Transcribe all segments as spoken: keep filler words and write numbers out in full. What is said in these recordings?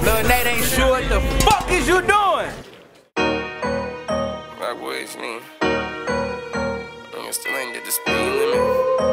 Lil Nate ain't sure what the fuck is you doing? Black boys, me. Nigga still ain't did the speed limit.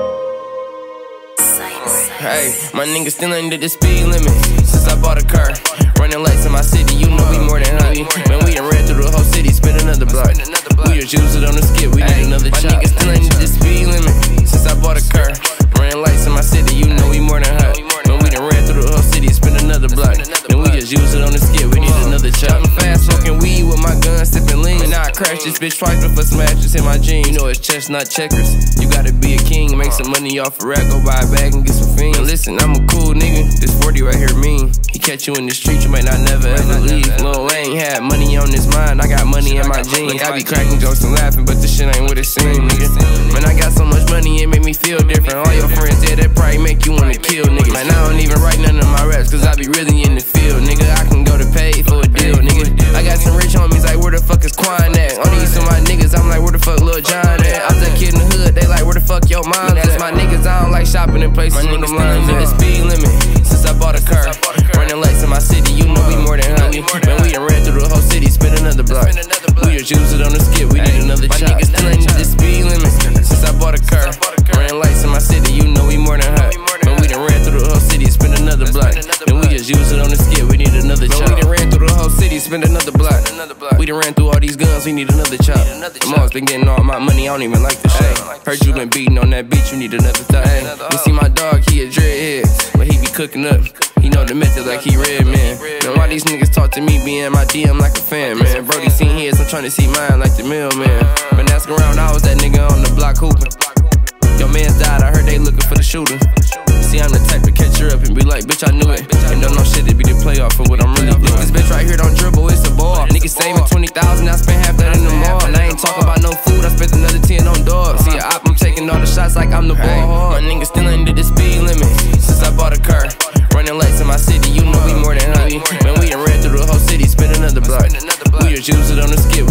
Hey, my nigga still ain't did the speed limit since I bought a car. Running lights in my city, you know we more than honey. Man, we done ran through the whole city, spin another block. We just use it on the skip, we need another chop. My nigga still ain't did the speed limit since I bought a car. Running lights in my city, you know we more than hot. Man, we done ran through the whole city, spin another block. Then we just use it on the skip, we need another chop. I'm fast smoking weed with my gun, sipping lean. And now I crashed this bitch twice before some matches in my jeans. You know it's chestnut checkers. You gotta be a king, make some money off a rack, go buy a bag and get some fiends. And listen, I'm a cool nigga, this forty right here mean. He catch you in the street, you might not never ever leave. Lil Wayne had money on his mind, I got money in my jeans. I be cracking jokes and laughing, but this shit ain't what it seems, nigga. Man, I got so much money, it make me feel different. All your friends there, that probably make you wanna kill, nigga. Man, I don't even write none of my raps, cause I be really in the field, nigga. I can go to pay for a deal, nigga. I got some rich homies like, where the fuck is Quan at? On these of my niggas, I'm like, where the fuck Lil John at? I'm that kid in the hood, they like, where the fuck your mom at? My niggas, I don't like shopping in places with them lines at. The speed limit since I bought a car. Running lights in my city, you know we more than honey. Man, we done ran through the whole city, spin another block. We just use it on the skip, we need another chop. My niggas still ain't the speed limit since I bought a car. Running lights in my city, you know we more than hot. Man, we done ran through the whole city, spin another block. Then we just use it on the skip, we need another chop. We done ran through the whole city, spin another block. We done ran through all these guns, we need another chop. I'm always been getting all my money, I don't even like the shit. Heard you been beating on that beat, you need another thought. You see my dog, he a dreadhead, but he be cooking up. He know the method like he red, man. Man, why these niggas talk to me, be in my D M like a fan, man? Brody seen his, I'm trying to see mine like the middleman. Been asking around, I was that nigga on the block hooping. Your man's died, I heard they looking for the shooter. See, I'm the type to catch her up and be like, bitch, I knew it. And don't know shit to be the playoff for what I'm really doing. This bitch right here don't dribble, it's a ball. Niggas saving twenty thousand, I spent half that in the mall. And I ain't talking about no food, I spent another ten on dogs. See, I, I'm taking all the shots like I'm the ball hard. My niggas still ain't did the speed limit since I bought a car. Running lights in my city, you know we more than honey. Man, we done ran through the whole city, spin another block. We just use it on the skip.